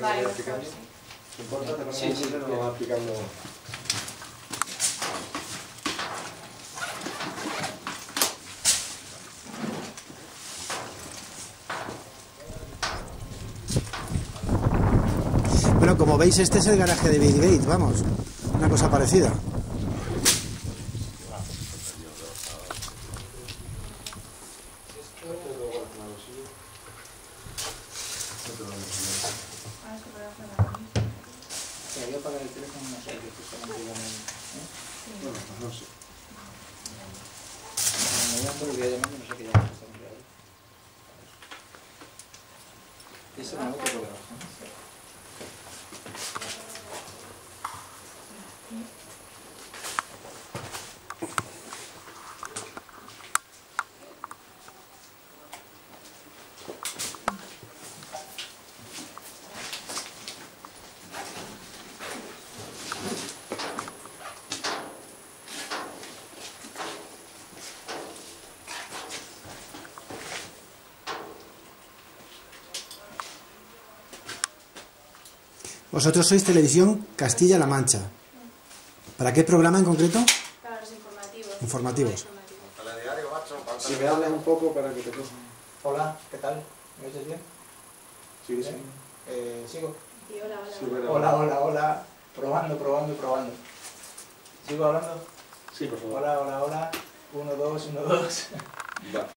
Vale, ir mejor, explicando. sí. ¿Te importa? ¿Te Sí, sí, nos va explicando? Bueno, como veis, este es el garaje de Bill Gates, vamos, una cosa parecida. Ah, es que para hacer la camisa. Pero yo apagar el teléfono no sé, que justamente iban en... Bueno, pues no sé. Me iban todo el día llamando, no sé qué llaman justamente ahí. Ese no, que por debajo. Vosotros sois Televisión Castilla-La Mancha. ¿Para qué programa en concreto? Para los informativos. Informativos. Telediario, macho. Si me hablas un poco para que te cojan. Hola, ¿qué tal? ¿Me oyes bien? Sí, sí. ¿Sigo? Y hola, hola. Sí, bueno. Hola, hola, hola. Probando. ¿Sigo hablando? Sí, por favor. Hola, hola, hola. 1, 2, 1, 2. Va.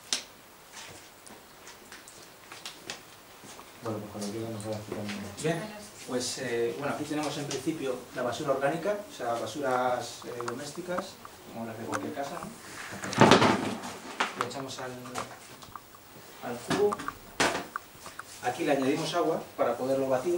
Bueno, pues cuando quieras nos vas explicando. Bien, pues bueno, aquí tenemos en principio la basura orgánica, o sea, basuras domésticas, como las de cualquier casa, ¿no? Lo echamos al cubo. Aquí le añadimos agua para poderlo batir.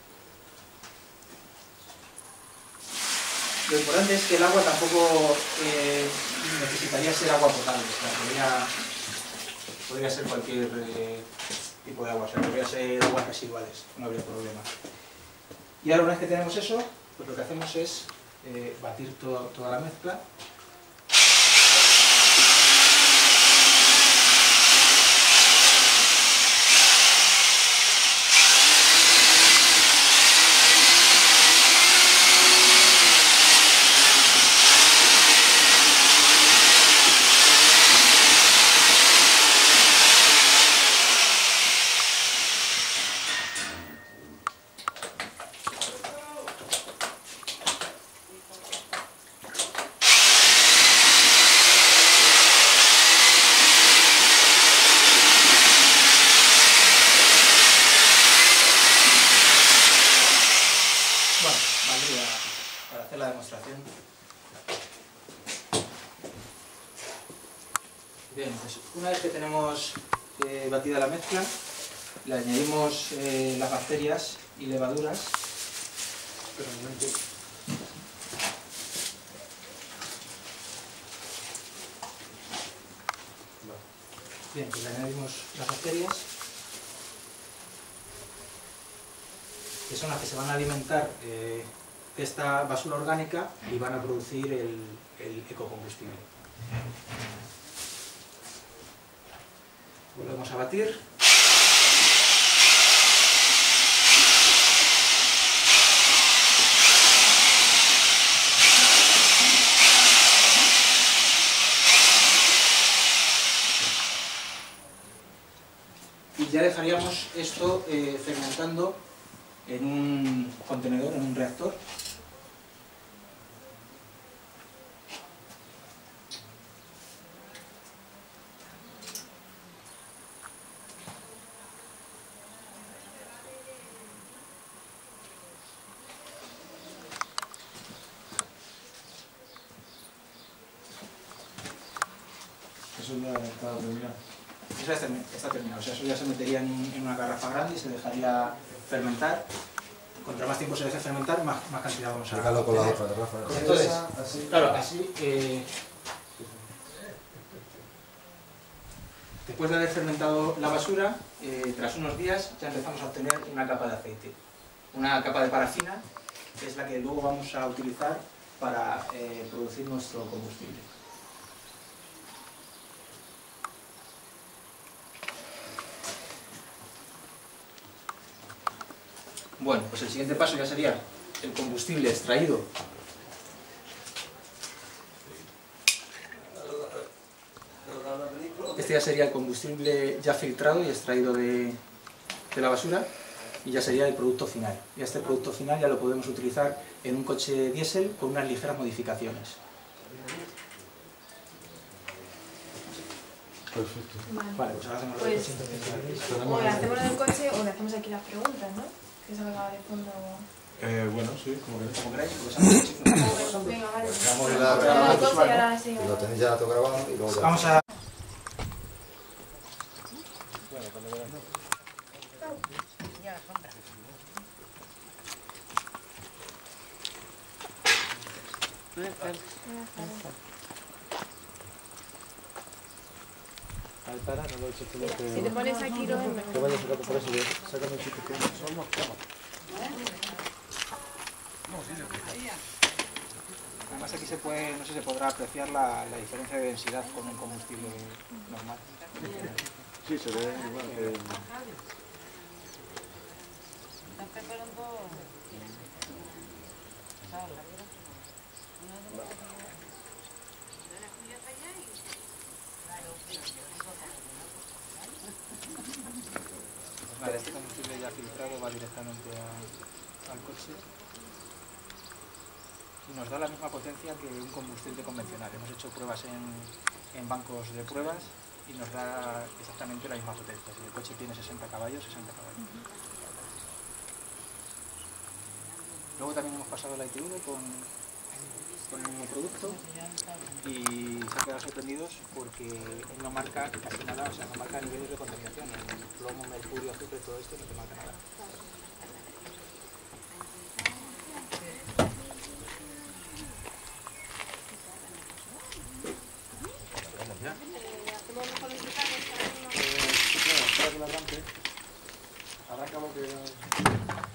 Lo importante es que el agua tampoco necesitaría ser agua potable, o sea, podría ser cualquier tipo de agua, o sea, podría ser aguas residuales, no habría problema. Y ahora una vez que tenemos eso, pues lo que hacemos es batir toda la mezcla. Bueno, valdría para hacer la demostración. Bien, pues una vez que tenemos batida la mezcla, le añadimos las bacterias y levaduras. Espera un momento. Bien, pues le añadimos las bacterias, que son las que se van a alimentar de esta basura orgánica y van a producir el ecocombustible. Volvemos a batir. Y ya dejaríamos esto fermentando en un contenedor, en un reactor. Eso ya está terminado. Eso ya está terminado, o sea, eso ya se metería en una garrafa grande y se dejaría fermentar. Contra más tiempo se deje fermentar, más cantidad vamos a Explícalo con la obtener. hoja de Rafa. Entonces, así. claro, así, después de haber fermentado la basura, tras unos días ya empezamos a obtener una capa de aceite. Una capa de parafina, que es la que luego vamos a utilizar para producir nuestro combustible. Bueno, pues el siguiente paso ya sería el combustible extraído Este ya sería el combustible ya filtrado y extraído de la basura y ya sería el producto final. Y este producto final ya lo podemos utilizar en un coche diésel con unas ligeras modificaciones. Perfecto. Vale, pues ahora hacemos Pues, el coche entonces. o le hacemos en el coche o le hacemos aquí las preguntas, ¿no? Que salga de fondo. Bueno, sí, como queráis. Como queráis, pues hacemos Venga, vale. Dejamos Vamos la al grabada coche y ahora sí. y lo tenéis ya todo grabado y luego ya. Vamos a... Si te pones aquí lo ves Que vaya sacando por eso, sácame el chico que somos. Además aquí se puede, no sé, se podrá apreciar la diferencia de densidad con un combustible normal. Sí, se ve igual que... Pues nada, este combustible ya filtrado va directamente al coche y nos da la misma potencia que un combustible convencional. Hemos hecho pruebas en bancos de pruebas y nos da exactamente la misma potencia. Si el coche tiene 60 caballos, 60 caballos. Luego también hemos pasado la ITV con el mismo producto y se han quedado sorprendidos porque él no marca casi nada, o sea, no marca niveles de contaminación. El plomo, mercurio, azufre, todo esto no te marca nada. Vamos ya. hacemos mejor los Claro, espera que la arranque. Arranca lo que...